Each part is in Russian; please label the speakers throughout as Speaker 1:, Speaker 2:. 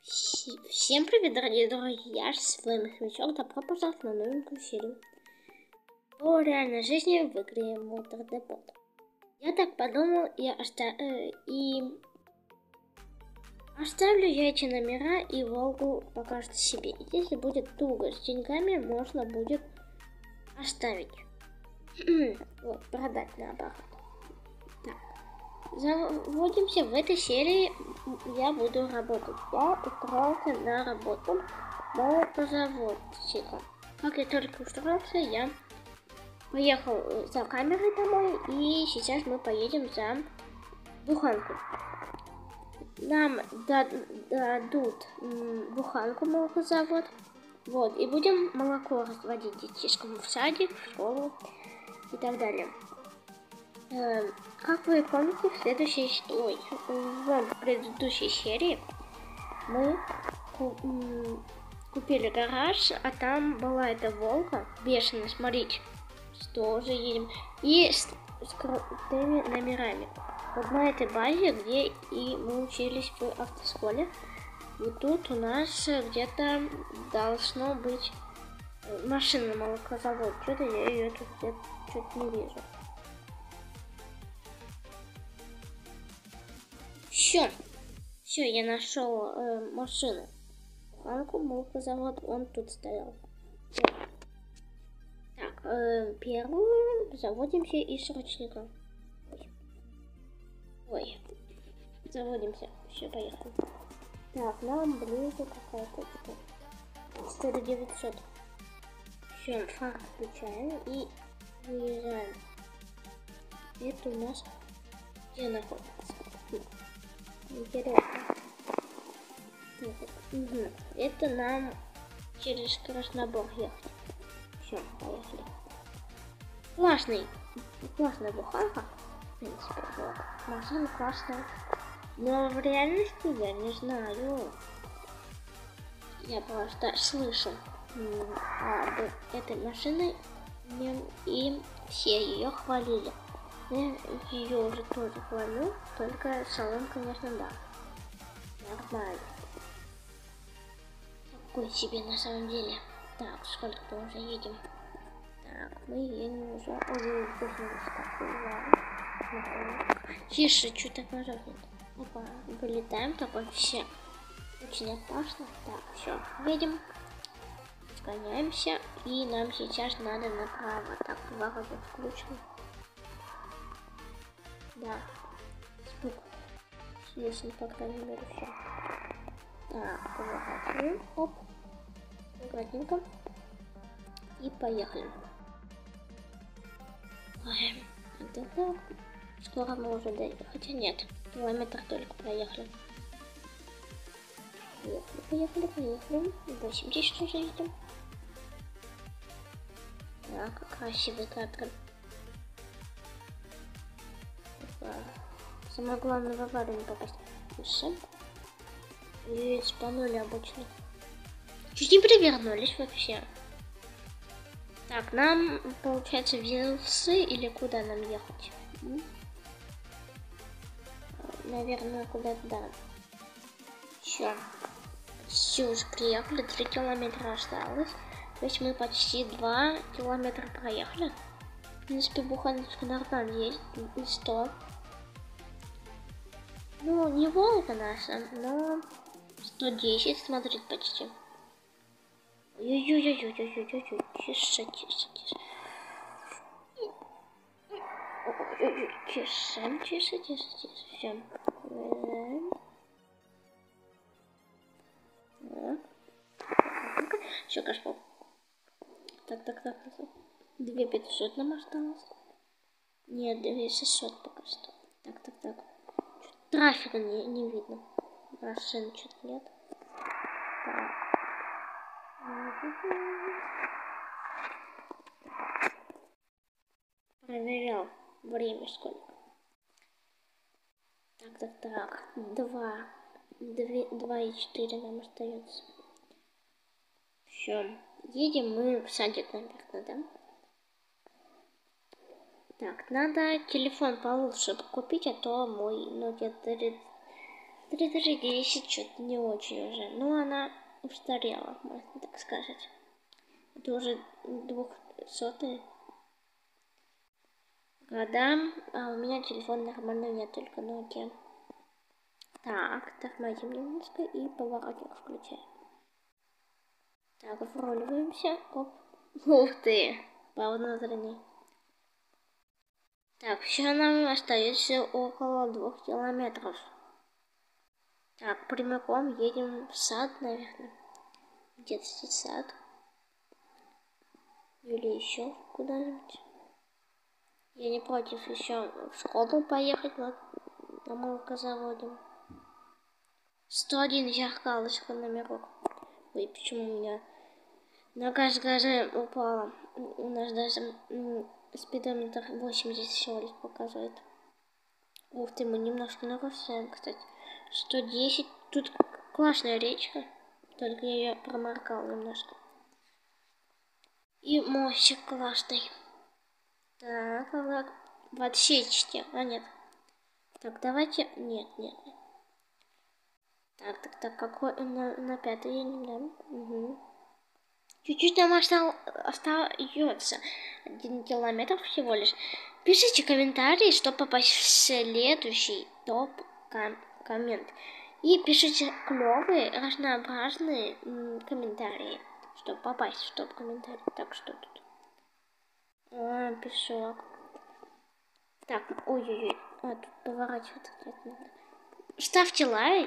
Speaker 1: Всем привет, дорогие друзья, я с вами Хомячок, добро пожаловать на новенькую серию по реальной жизни в игре Motor-Depot. Я так подумал и оставлю я эти номера и Волгу пока что себе. Если будет туго с деньгами, можно будет оставить. Вот, продать наоборот. Так. Заводимся в этой серии. Я буду работать. Я устроился на работу молокозаводчика. Как я только устроился, я поехал за камерой домой, и сейчас мы поедем за буханку. Нам дадут буханку молокозавод. Вот, и будем молоко разводить детишкам в садик, в школу и так далее. Как вы помните, в предыдущей серии мы купили гараж, а там была эта Волга бешеная, смотрите, тоже едем, и с крутыми номерами. Вот на этой базе, где и мы учились в автошколе, вот тут у нас где-то должно быть машина молокозавод. Что-то я ее тут что-то не вижу. Все, я нашел машину. Буханку, молокозавод, он тут стоял. Так, первую заводимся из срочника. Ой, заводимся. Все, поехали. Так, нам ближе какая-то 4900. Все, фар включаем и выезжаем. Это у нас где находится? Интересно. Угу. Это нам через Краснобор ехать. Все, поехали. Классная буханка. В принципе, вот. Машина классная. Но в реальности я не знаю. Я просто слышал об этой машине, и все ее хвалили. Я ее уже тоже хвалю, только салон, конечно, да. Нормально. Такой себе на самом деле. Так, сколько-то уже едем. Так, мы едем уже. Ой, тише, что так нажать нет. Опа, вылетаем, такой все. Очень опасно. Так, все, едем. Сгоняемся. И нам сейчас надо направо. Так, дорога включена. Да. Звук. Если, по крайней мере, все. Так, поворачиваем. Оп. Аккуратненько. И поехали. Ой, это так. Скоро мы уже доедем. Хотя нет. Километр только проехали. Поехали. 80 уже едем. Так, красивый кадр. Самое главное, в аварию не попасть. Все. И спанули обычно. Чуть не перевернулись вообще. Так, нам, получается, в Елсы или куда нам ехать? Наверное, куда-то, да. Все, уже приехали, 3 километра осталось. То есть мы почти 2 километра проехали. В принципе, буханочка нормально есть, и 100. Ну, не Волга наша, но 110, смотрите, почти. Ой-ой-ой-ой-ой-ой-ой, тише. Тише. Все. Все, кашпо. Так. 2500 нам осталось. Нет, 2600 пока что. Так. Трафика не видно. Машин что-то нет. Так. Проверял время сколько. Так. 2,4 нам остается. Все. Едем мы в садик, наверное, да? Так, надо телефон получше купить, а то мой Nokia 310 что-то не очень уже. Но она устарела, можно так сказать. Это уже 200-е года, а у меня телефон нормальный нет, только Nokia. Так, тормозим немножко и поворотник включаем. Так, вруливаемся. Оп. Ух ты, по внутренней. Так, все нам остается около 2 километров. Так, прямиком едем в сад, наверное. Детский сад. Или еще куда-нибудь. Я не против еще в школу поехать, вот на молокозаводе. 101 зеркалочка номерок. Ой, почему у меня нога с газа упала? У нас даже спидометр 80 всего лишь показывает. Ух ты, мы немножко нарушаем, кстати. 110. Тут классная речка. Только я ее проморгал немножко. И мостик классный. Так, в отсечке. А нет. Так, давайте. Нет. Так, какой на 5-й едем, да? Угу. Чуть-чуть нам остается 1 километр всего лишь. Пишите комментарии, чтобы попасть в следующий топ-коммент. И пишите клевые, разнообразные комментарии, чтобы попасть в топ-комментарий. Так, что тут? Песок. Так, ой-ой-ой. Тут поворачиваться надо. Ставьте лайк.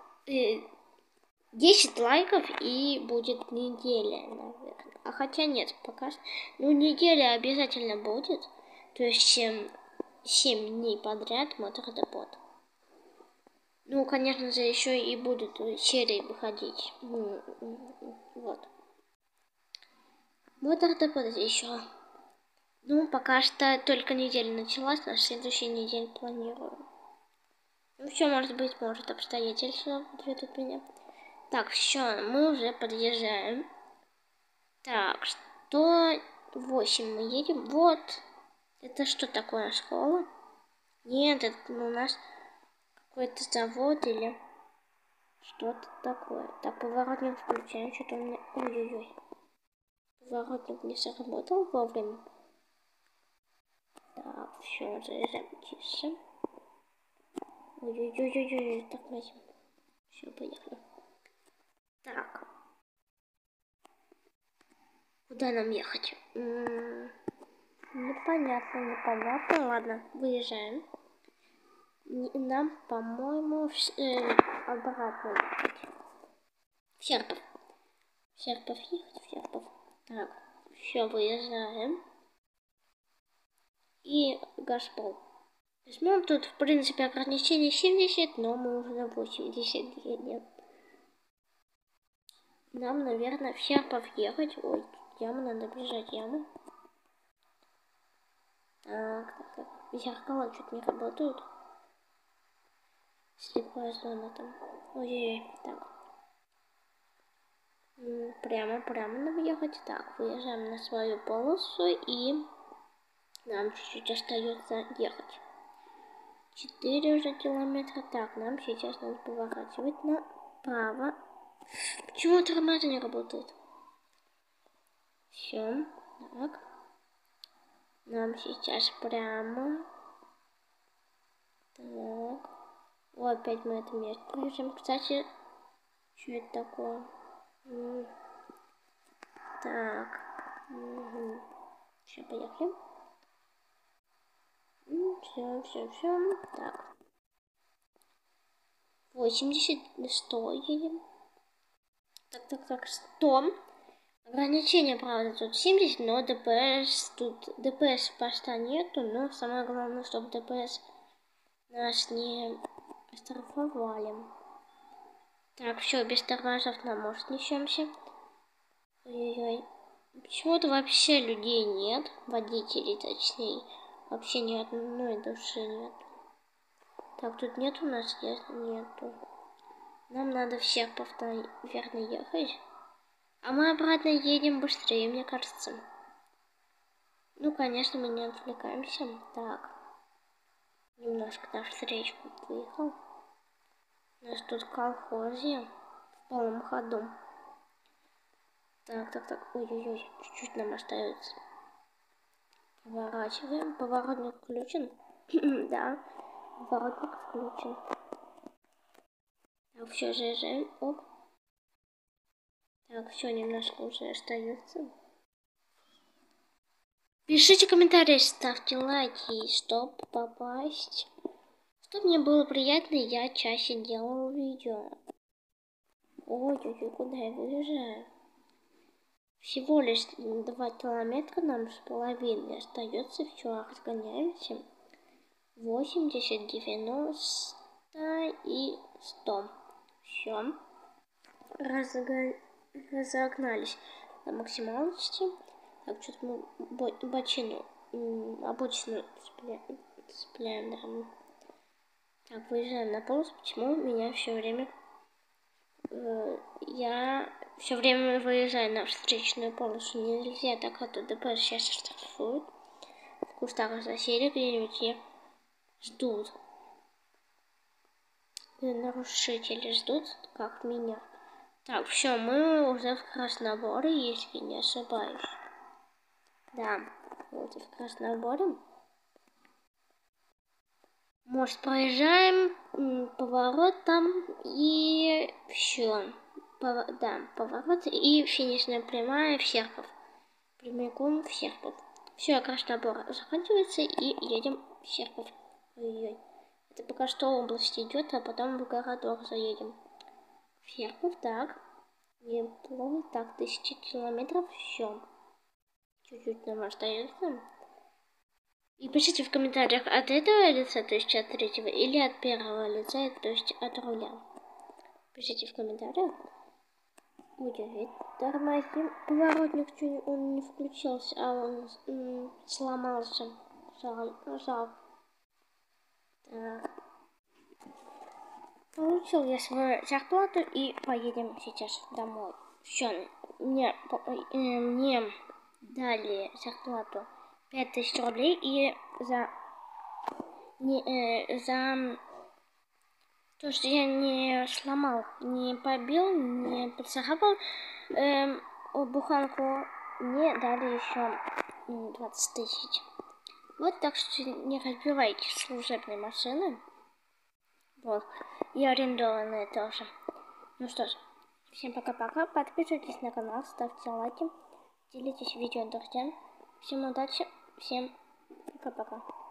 Speaker 1: 10 лайков и будет неделя, наверное. А хотя нет, пока что. Ну, неделя обязательно будет. То есть 7 дней подряд мотор-депот. Ну, конечно же, еще и будут серии выходить. Вот. Мотор-депот еще. Ну, пока что только неделя началась, на следующей неделе планирую. Ну, все может быть, может обстоятельства подведут меня. Так, все, мы уже подъезжаем. Так, 108 мы едем. Вот. Это что такое, школа? Нет, это у нас какой-то завод или что-то такое. Так, поворотник включаем. Что-то у меня... Ой-ой-ой. Поворотник не сработал вовремя. Так, все, заезжаем тише. Ой-ой-ой-ой-ой. Так, возьмем. Все, поехали. Так. Куда нам ехать? Непонятно. Ладно, выезжаем. Нам, по-моему, обратно ехать. В Серпов. В Серпов ехать, в Серпов. Так, все, выезжаем. И Газпром. Возьмем тут, в принципе, ограничение 70, но мы уже на 80 едем. Нам, наверное, в Серпов ехать. Ой, яму, надо бежать яму. Так. Зеркала что-то не работают. Слепая зона там. Ой-ой-ой, так. Прямо нам ехать. Так, выезжаем на свою полосу и нам чуть-чуть остается ехать. 4 уже километра. Так, нам сейчас надо поворачивать направо. Почему тормоза не работает? Все, так. Нам сейчас прямо. Так. О, опять мы это место проезжаем. Кстати, что это такое? Так. Все, поехали. Все. Так. 80, 100 едем. Так, 100. Ограничение, правда, тут 70, но ДПС, тут ДПС поста нету, но самое главное, чтобы ДПС нас не оштрафовали. Так, все, без тормозов на мост несемся. Ой-ой-ой. Почему-то вообще людей нет, водителей точнее. Вообще ни одной души нет. Так, тут нет у нас? Нету. Нам надо всех верно ехать. А мы обратно едем быстрее, мне кажется. Ну, конечно, мы не отвлекаемся. Так. Немножко наш встречку выехал. У нас тут колхозия в полном ходу. Так. Ой-ой-ой, чуть-чуть нам остается. Поворачиваем. Поворотник включен. Да, поворотник включен. Так, все, заезжаем. Оп. Так, все, немножко уже остается. Пишите комментарии, ставьте лайки, чтобы попасть. Чтобы мне было приятно, я чаще делал видео. Ой-ой-ой, куда я выезжаю? Всего лишь 2 километра нам с половиной остается. Все, разгоняемся. 80, 90 и 100. Все. Разогнались до максимальности. Так, что-то мы обочину цепляем, да. Так, выезжаем на полос. Почему меня все время... я все время выезжаю на встречную полосу. Нельзя так, а то ДПС сейчас штрафуют. В кустах засели где-нибудь и ждут. Нарушители ждут, как меня. Так, все, мы уже в Красноборе, если не ошибаюсь. Да, вот в Красноборе. Может, проезжаем поворот там и все. Да, поворот и финишная прямая в Серпов. Прямиком в Серпов. Все, Краснобор заканчивается и едем в Серпов. Ой-ой. Это пока что область идет, а потом в городок заедем. В Серпов, так. Неплохо. Так, 1000 километров, все. Чуть-чуть нам остается. И пишите в комментариях, от этого лица, то есть от третьего, или от первого лица, то есть от руля. Пишите в комментариях. Ой, тормозим. Поворотник, он не включился, а он сломался. Жалко. Так. Получил я свою зарплату и поедем сейчас домой. Все, мне дали зарплату 5000 рублей и за то, что я не сломал, не побил, не поцарапал буханку, мне дали еще 20 тысяч. Вот, так что не разбивайте служебные машины. Вот. И арендованные тоже. Ну что ж, всем пока-пока. Подписывайтесь на канал, ставьте лайки, делитесь видео друзьям. Всем удачи, всем пока-пока.